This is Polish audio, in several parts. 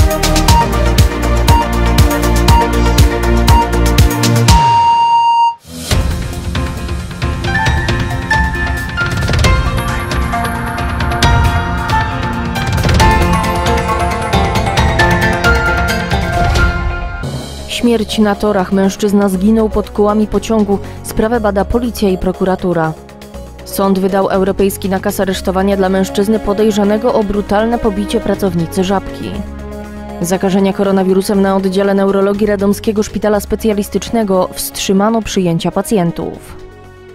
Śmierć na torach. Mężczyzna zginął pod kołami pociągu. Sprawę bada policja i prokuratura. Sąd wydał europejski nakaz aresztowania dla mężczyzny podejrzanego o brutalne pobicie pracownicy Żabki. Zakażenia koronawirusem na oddziale neurologii Radomskiego Szpitala Specjalistycznego wstrzymano przyjęcia pacjentów.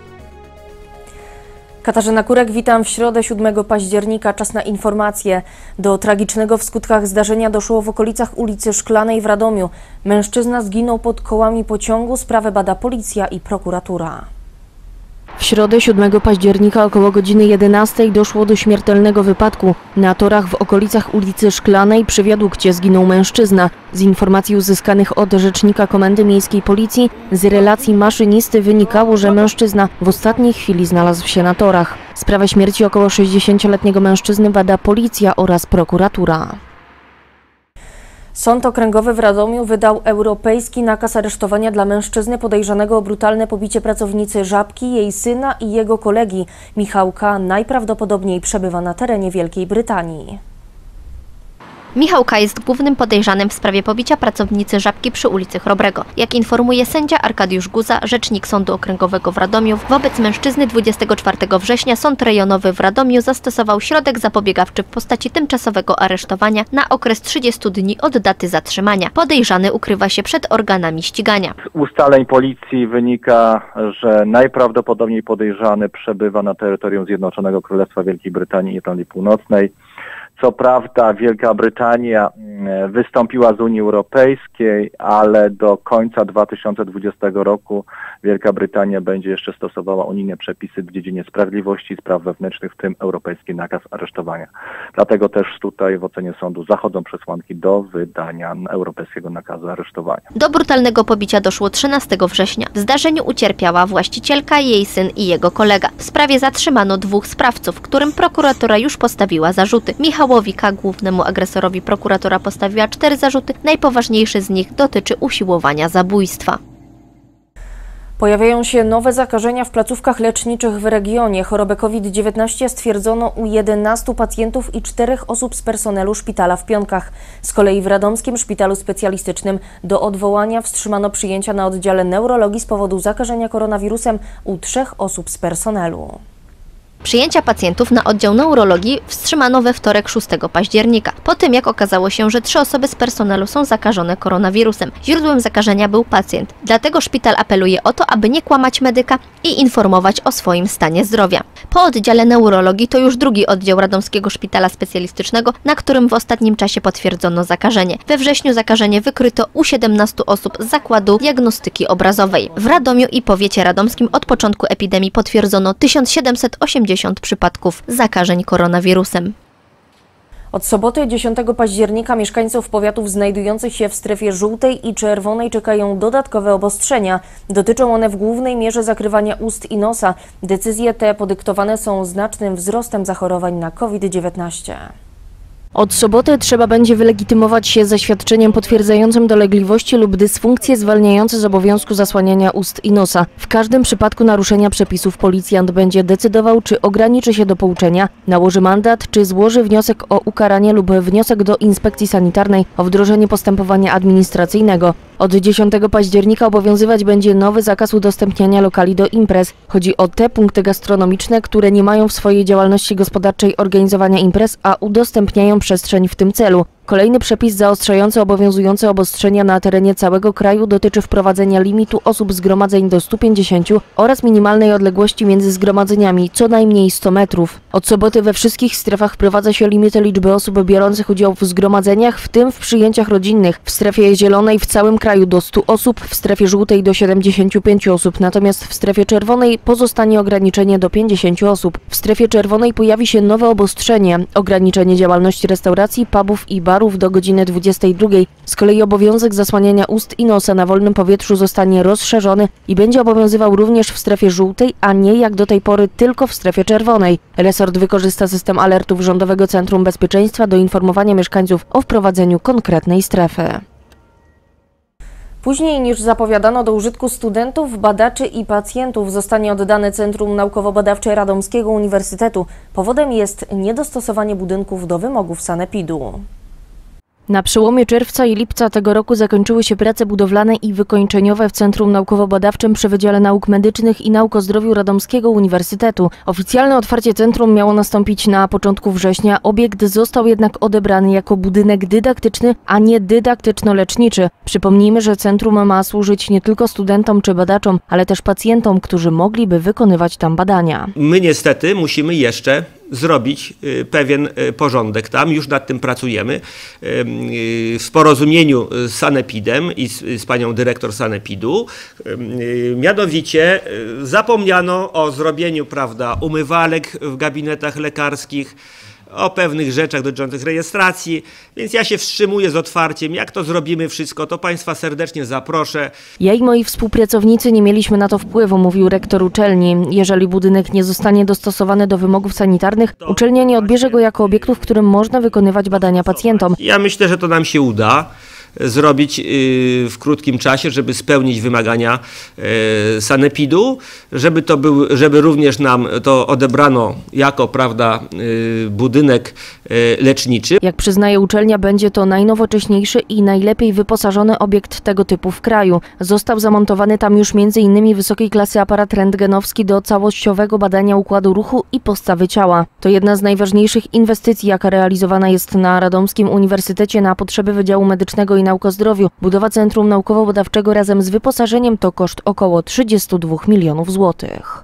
Katarzyna Kurek, witam w środę 7 października. Czas na informacje. Do tragicznego w skutkach zdarzenia doszło w okolicach ulicy Szklanej w Radomiu. Mężczyzna zginął pod kołami pociągu. Sprawę bada policja i prokuratura. W środę 7 października około godziny 11 doszło do śmiertelnego wypadku. Na torach w okolicach ulicy Szklanej przy wiadukcie zginął mężczyzna. Z informacji uzyskanych od rzecznika Komendy Miejskiej Policji z relacji maszynisty wynikało, że mężczyzna w ostatniej chwili znalazł się na torach. Sprawę śmierci około 60-letniego mężczyzny bada policja oraz prokuratura. Sąd Okręgowy w Radomiu wydał europejski nakaz aresztowania dla mężczyzny podejrzanego o brutalne pobicie pracownicy Żabki, jej syna i jego kolegi. Michał K. najprawdopodobniej przebywa na terenie Wielkiej Brytanii. Michał K. jest głównym podejrzanym w sprawie pobicia pracownicy Żabki przy ulicy Chrobrego. Jak informuje sędzia Arkadiusz Guza, rzecznik Sądu Okręgowego w Radomiu, wobec mężczyzny 24 września Sąd Rejonowy w Radomiu zastosował środek zapobiegawczy w postaci tymczasowego aresztowania na okres 30 dni od daty zatrzymania. Podejrzany ukrywa się przed organami ścigania. Z ustaleń policji wynika, że najprawdopodobniej podejrzany przebywa na terytorium Zjednoczonego Królestwa Wielkiej Brytanii i Irlandii Północnej. Co prawda Wielka Brytania wystąpiła z Unii Europejskiej, ale do końca 2020 roku Wielka Brytania będzie jeszcze stosowała unijne przepisy w dziedzinie sprawiedliwości i spraw wewnętrznych, w tym europejski nakaz aresztowania. Dlatego też tutaj w ocenie sądu zachodzą przesłanki do wydania europejskiego nakazu aresztowania. Do brutalnego pobicia doszło 13 września. W zdarzeniu ucierpiała właścicielka, jej syn i jego kolega. W sprawie zatrzymano 2 sprawców, którym prokuratura już postawiła zarzuty. Michałowi K., głównemu agresorowi, prokuratura postawiła 4 zarzuty. Najpoważniejszy z nich dotyczy usiłowania zabójstwa. Pojawiają się nowe zakażenia w placówkach leczniczych w regionie. Chorobę COVID-19 stwierdzono u 11 pacjentów i 4 osób z personelu szpitala w Pionkach. Z kolei w Radomskim Szpitalu Specjalistycznym do odwołania wstrzymano przyjęcia na oddziale neurologii z powodu zakażenia koronawirusem u 3 osób z personelu. Przyjęcia pacjentów na oddział neurologii wstrzymano we wtorek 6 października, po tym jak okazało się, że 3 osoby z personelu są zakażone koronawirusem. Źródłem zakażenia był pacjent. Dlatego szpital apeluje o to, aby nie kłamać medyka i informować o swoim stanie zdrowia. Po oddziale neurologii to już drugi oddział Radomskiego Szpitala Specjalistycznego, na którym w ostatnim czasie potwierdzono zakażenie. We wrześniu zakażenie wykryto u 17 osób z Zakładu Diagnostyki Obrazowej. W Radomiu i powiecie radomskim od początku epidemii potwierdzono 1780 przypadków zakażeń koronawirusem. Od soboty 10 października mieszkańców powiatów znajdujących się w strefie żółtej i czerwonej czekają dodatkowe obostrzenia. Dotyczą one w głównej mierze zakrywania ust i nosa. Decyzje te podyktowane są znacznym wzrostem zachorowań na COVID-19. Od soboty trzeba będzie wylegitymować się zaświadczeniem potwierdzającym dolegliwości lub dysfunkcje zwalniające z obowiązku zasłaniania ust i nosa. W każdym przypadku naruszenia przepisów policjant będzie decydował, czy ograniczy się do pouczenia, nałoży mandat, czy złoży wniosek o ukaranie lub wniosek do inspekcji sanitarnej o wdrożenie postępowania administracyjnego. Od 10 października obowiązywać będzie nowy zakaz udostępniania lokali do imprez. Chodzi o te punkty gastronomiczne, które nie mają w swojej działalności gospodarczej organizowania imprez, a udostępniają przestrzeń w tym celu. Kolejny przepis zaostrzający obowiązujące obostrzenia na terenie całego kraju dotyczy wprowadzenia limitu osób zgromadzeń do 150 oraz minimalnej odległości między zgromadzeniami, co najmniej 100 metrów. Od soboty we wszystkich strefach wprowadza się limity liczby osób biorących udział w zgromadzeniach, w tym w przyjęciach rodzinnych. W strefie zielonej w całym kraju do 100 osób, w strefie żółtej do 75 osób, natomiast w strefie czerwonej pozostanie ograniczenie do 50 osób. W strefie czerwonej pojawi się nowe obostrzenie, ograniczenie działalności restauracji, pubów i barów ciężarów do godziny 22. Z kolei obowiązek zasłaniania ust i nosa na wolnym powietrzu zostanie rozszerzony i będzie obowiązywał również w strefie żółtej, a nie jak do tej pory tylko w strefie czerwonej. Resort wykorzysta system alertów Rządowego Centrum Bezpieczeństwa do informowania mieszkańców o wprowadzeniu konkretnej strefy. Później niż zapowiadano do użytku studentów, badaczy i pacjentów zostanie oddane Centrum Naukowo-Badawcze Radomskiego Uniwersytetu. Powodem jest niedostosowanie budynków do wymogów sanepidu. Na przełomie czerwca i lipca tego roku zakończyły się prace budowlane i wykończeniowe w Centrum Naukowo-Badawczym przy Wydziale Nauk Medycznych i Nauk o Zdrowiu Radomskiego Uniwersytetu. Oficjalne otwarcie centrum miało nastąpić na początku września. Obiekt został jednak odebrany jako budynek dydaktyczny, a nie dydaktyczno-leczniczy. Przypomnijmy, że centrum ma służyć nie tylko studentom czy badaczom, ale też pacjentom, którzy mogliby wykonywać tam badania. My niestety musimy jeszcze zrobić pewien porządek tam, już nad tym pracujemy w porozumieniu z sanepidem i z panią dyrektor sanepidu. Mianowicie zapomniano o zrobieniu, prawda, umywalek w gabinetach lekarskich, o pewnych rzeczach dotyczących rejestracji, więc ja się wstrzymuję z otwarciem. Jak to zrobimy wszystko, to Państwa serdecznie zaproszę. Ja i moi współpracownicy nie mieliśmy na to wpływu, mówił rektor uczelni. Jeżeli budynek nie zostanie dostosowany do wymogów sanitarnych, uczelnia nie odbierze go jako obiektu, w którym można wykonywać badania pacjentom. Ja myślę, że to nam się uda zrobić w krótkim czasie, żeby spełnić wymagania sanepidu, żeby również nam to odebrano jako, prawda, budynek leczniczy. Jak przyznaje uczelnia, będzie to najnowocześniejszy i najlepiej wyposażony obiekt tego typu w kraju. Został zamontowany tam już m.in. wysokiej klasy aparat rentgenowski do całościowego badania układu ruchu i postawy ciała. To jedna z najważniejszych inwestycji, jaka realizowana jest na Radomskim Uniwersytecie na potrzeby Wydziału Medycznego i Nauk o Zdrowiu. Budowa Centrum Naukowo-Badawczego razem z wyposażeniem to koszt około 32 milionów złotych.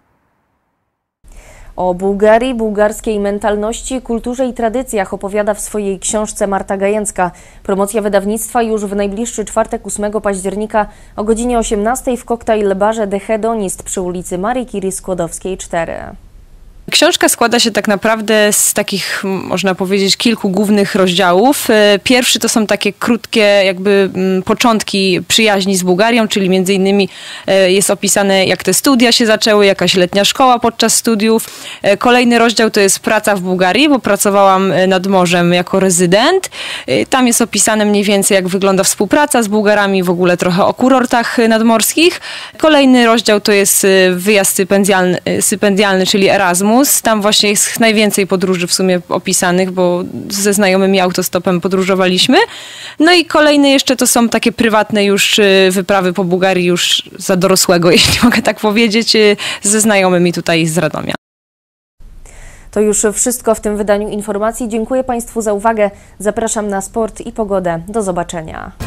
O Bułgarii, bułgarskiej mentalności, kulturze i tradycjach opowiada w swojej książce Marta Gajęcka. Promocja wydawnictwa już w najbliższy czwartek 8 października o godzinie 18 w koktajl barze The Hedonist przy ulicy Marii Curie Skłodowskiej 4. Książka składa się tak naprawdę z takich, można powiedzieć, kilku głównych rozdziałów. Pierwszy to są takie krótkie jakby początki przyjaźni z Bułgarią, czyli między innymi jest opisane, jak te studia się zaczęły, jakaś letnia szkoła podczas studiów. Kolejny rozdział to jest praca w Bułgarii, bo pracowałam nad morzem jako rezydent. Tam jest opisane mniej więcej, jak wygląda współpraca z Bułgarami, w ogóle trochę o kurortach nadmorskich. Kolejny rozdział to jest wyjazd stypendialny, czyli Erasmus. Tam właśnie jest najwięcej podróży w sumie opisanych, bo ze znajomymi autostopem podróżowaliśmy. No i kolejne jeszcze to są takie prywatne już wyprawy po Bułgarii już za dorosłego, jeśli mogę tak powiedzieć, ze znajomymi tutaj z Radomia. To już wszystko w tym wydaniu informacji. Dziękuję Państwu za uwagę. Zapraszam na sport i pogodę. Do zobaczenia.